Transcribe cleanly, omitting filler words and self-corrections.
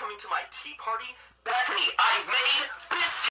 coming to my tea party? Bethany, I made biscuits!